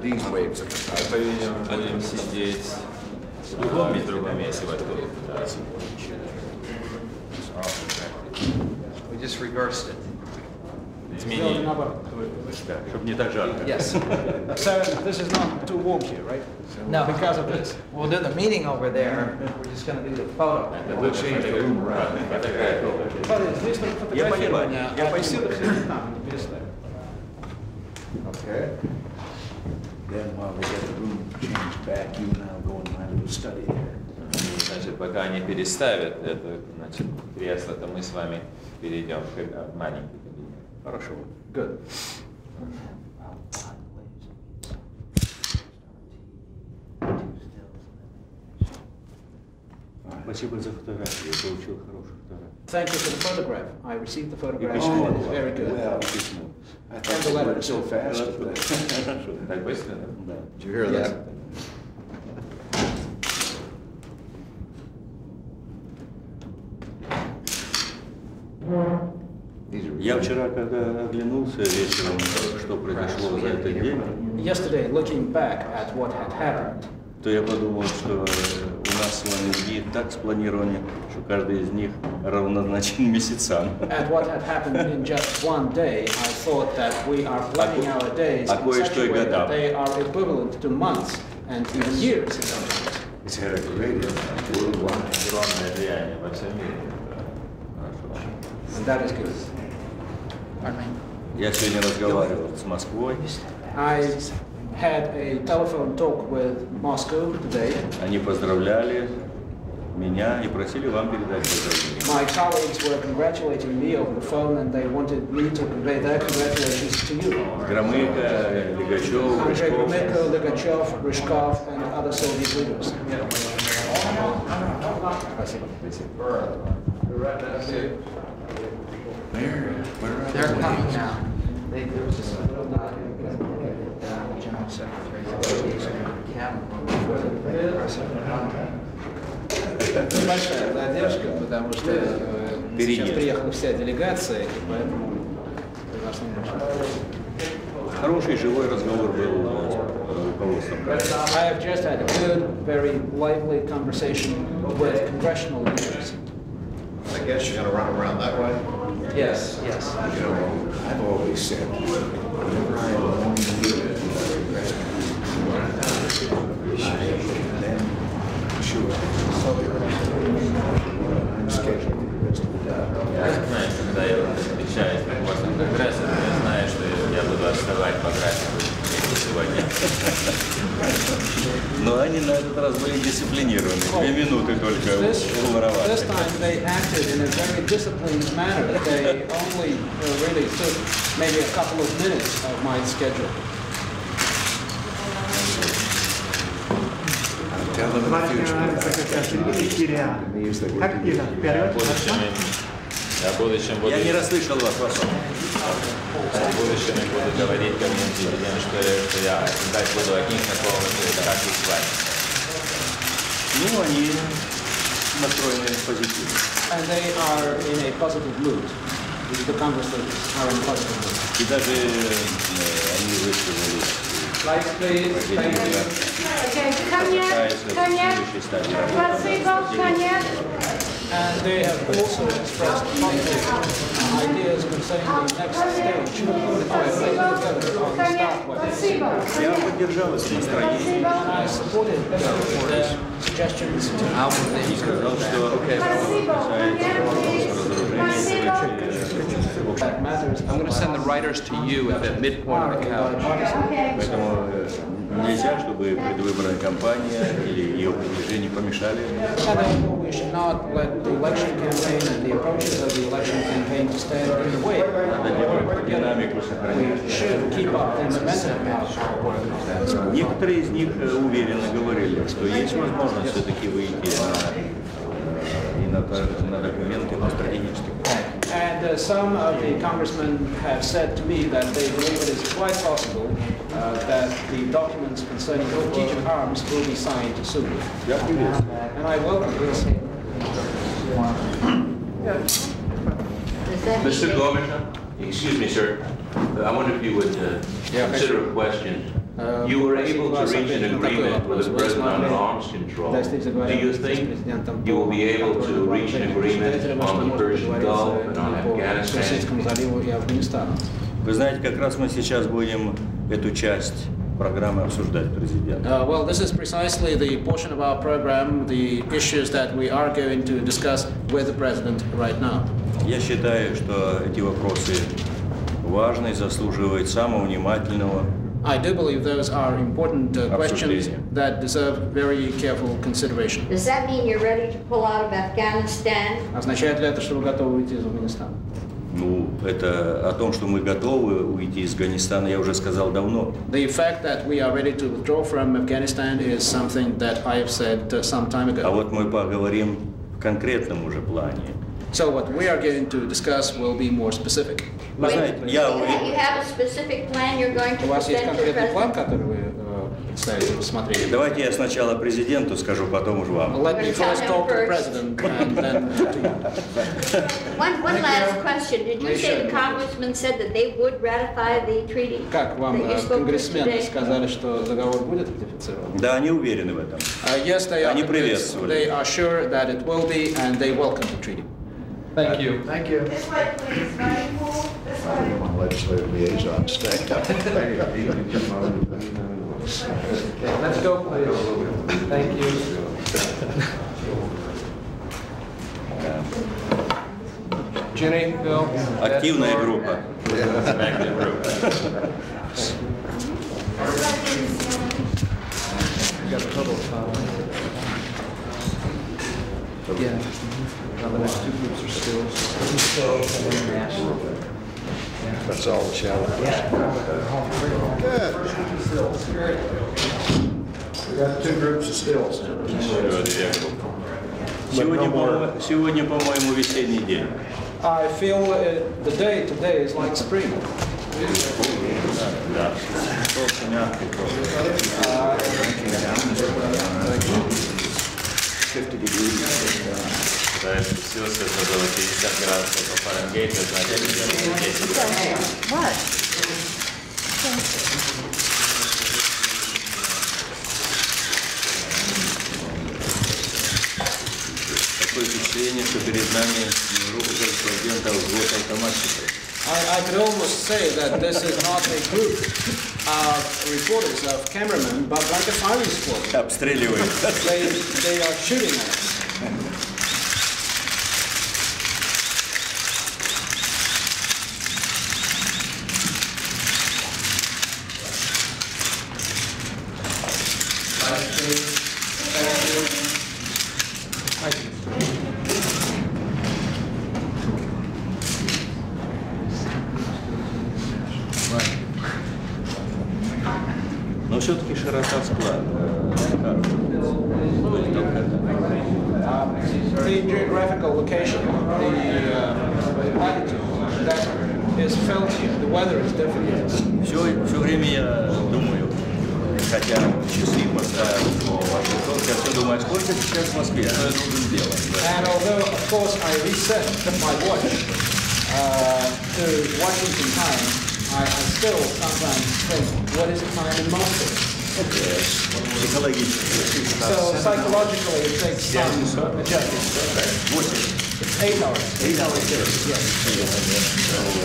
these waves of Будем сидеть с другими, если вот тут. We just reversed it. Изменили. Чтобы не так жарко. Yes. So this is not too warm here, right? No. Because of this. We'll do the meeting over there. We're just going to do the photo. We'll change the room around. Здесь только фотографирование, а беседа все там, переставим. Okay. Then while we get the room changed back, you and I'll go in my little study there. Значит, пока они переставят это, значит, кресло, то мы с вами перейдем в маленький кабинет. Хорошо. Good. Спасибо за фотографию. Я получил хорошую фотографию. Thank you for the photograph. I received the photograph and it is very good. Well, I thought they went so fast. Так быстро, да? Did you hear that? Я вчера, когда оглянулся вечером, что произошло за этот день, Yesterday, looking back at what had happened, то я подумал, что у нас с вами дни так спланированы, что каждый из них равнозначен месяцам. at what had happened in just one day, I thought that we are planning our days in such a way that they are equivalent to months and even years. It's had a great impact worldwide. Огромное влияние во всем мире. And that is good. Я сегодня разговаривал с Москвой. I had a telephone talk with Moscow today. Они поздравляли меня и просили вам передать поздравления. My colleagues were congratulating me over the phone and they wanted me to convey their congratulations to you. Громыко, Лигачев, Andrei Рыжков. Gromyko, Ligachev, Ryzhkov and other Soviet leaders. They're coming now. There was just General Secretary Большая задержка, потому что сейчас приехала вся делегация, и поэтому приглашен Хороший живой разговор был с руководством. I have just had a good, very lively conversation with congressional leaders. I guess you're gonna run around that way? Yes, yes. You know, I've always said, whenever I am going to do it, then sure, I'm scheduled for the rest of the day. Я знаю, когда я отвечаю после Конгресса, я знаю, что я буду отставать по графику сегодня. Но они на этот раз были дисциплинированы. 2 минуты только воровали. This time they acted in a very disciplined manner. They only really took maybe a couple of minutes of my schedule. I'll tell them in the future. В будущем буду... Я не расслышал вас, Василий. В будущем я буду говорить комьюнити, что я дать буду от них такого, как и с вами. Ну, они настроены позитивно. And they are in a positive mood. The Congress leaders are in a positive mood. И даже они высказали Like, please, thank you. And they have also expressed positive ideas concerning the next stage of Я поддержал это настроение. I supported their suggestions to И сказал, что that matters. I'm gonna send the writers to you at the midpoint of the couch. Поэтому нельзя, чтобы предвыборная кампания или ее продвижение помешали. And therefore we should not let the election campaign and the approaches of the election campaign to stand in the way. Надо динамику сохранить. We should keep up the momentum of our work. Некоторые из них уверенно говорили, что есть возможность все-таки выйти на документы по стратегическим. And some of the congressmen have said to me that they believe it is quite possible that the documents concerning strategic arms will be signed soon. And I welcome this. Mr. Gorbachev, excuse me, sir. I wonder if you would consider a question. You were able to reach an agreement with the president on arms control. Do you think you will be able to reach an agreement on the Persian Gulf and on Afghanistan? Вы знаете, как раз мы сейчас будем эту часть программы обсуждать, президент. Well, this is precisely the portion of our program, the issues that we are going to discuss with the president right now. Я считаю, что эти вопросы важны и заслуживают самого внимательного. I do believe those are important questions that deserve very careful consideration. Does that mean you're ready to pull out of Afghanistan? Означает ли это, что вы готовы уйти из Афганистана? Ну, это о том, что мы готовы уйти из Афганистана, я уже сказал давно. The fact that we are ready to withdraw from Afghanistan is something that I have said some time ago. А вот мы поговорим в конкретном уже плане. So what we are going to discuss will be more specific. Вы знаете, я You have a specific plan you're going to У вас есть present to the конкретный план, president? который вы представите рассмотрению? Давайте я сначала президенту скажу, потом уже вам. Let me first talk to the president and then to you. One last question. Did you say the congressman said that they would ratify the treaty Как вам that you spoke to конгрессмены today? сказали, что договор будет ратифицирован? Да, они уверены в этом. Yes, they are Они convinced. приветствовали. They are sure that it will be, and they welcome the treaty. Thank you. Thank you. This way, please, running pool, this way. My legislative liaison stay. Okay, let's go, please. Thank you. Ginny, Bill? Активная группа. Got a total of 5. Yeah. Now the next two groups are stills. And then national. That's all the challenge. Good. We got two groups of stills. Сегодня, по-моему, весенний день. I feel the day today is like spring. Да. Просто мягкий, просто. 50 degrees. Когда я спустился, это было 50 градусов по Фаренгейту, значит, 10 градусов. What? Такое впечатление, что перед нами группа корреспондентов взвод автоматчиков. I could almost say that this is not a group of reporters, of cameramen, but like a firing squad. Обстреливают. They are shooting at us. Но все-таки широта склада. The geographical location, the latitude that is felt here, the weather is different. Все время я думаю, хотя часы поставил, я все думаю, сколько сейчас в Москве, что я должен делать. And although, of course, I reset my watch to Washington time, I still sometimes think, what is the time in Moscow? Психологически. So psychologically, it takes some adjustment. It's 8 hours. 8 hours difference, yes.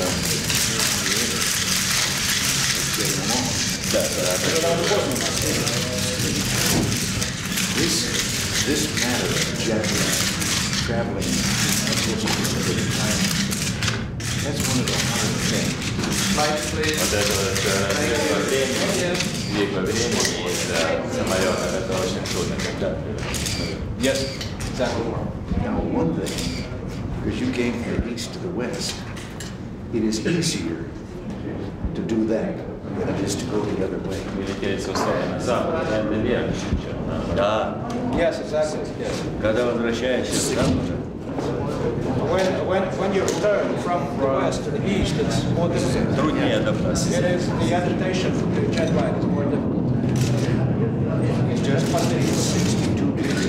This matter of traveling this specific time, that's one of the hard things. Lights, please. Вот это вот двиг во времени из самолета, это очень трудно. Yes, exactly. Now, one thing, because you came from the east to the west, it is easier to do that than it is to go the other way. Лететь с востока на запад, это легче, чем на Да, Yes, exactly. Yes. когда возвращаешься там уже. When you return from the west to the east, it's more difficult. Труднее адаптация. It is the adaptation to jet lag is more difficult. It's just 62 degrees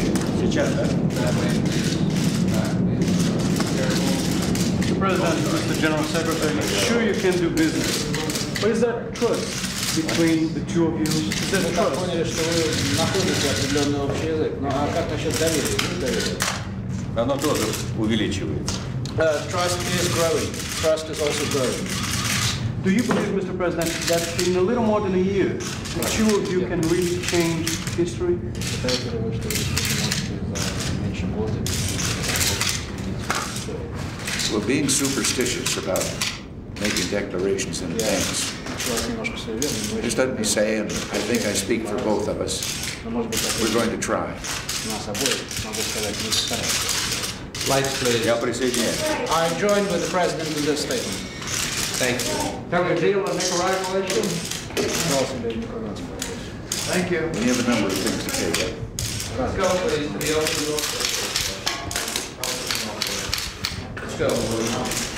Сейчас, да? Mr. President, General Secretary, sure you can do business, but is that trust between the two of you? Is that Так trust? поняли, что вы находите определенный общий язык. Ну а как насчет доверия? Оно тоже увеличивается. Trust is growing. Trust is also growing. Do you believe, Mr. President, that in a little more than a year, the two of you can really change history? Считаете ли вы, что вы можете за меньше года We're being superstitious about making declarations in advance. человек немножко суеверный, Just let me say, and I think I speak for both of us, но может быть we're going to try. нас обоих, могу сказать, мы постараемся. Lights, please. Я присоединяюсь. I join with the President in this statement. Thank you. Have a deal on Nicaragua issue? Thank you. We have a number of things to take up. Let's go, please, to the open door. Let's go.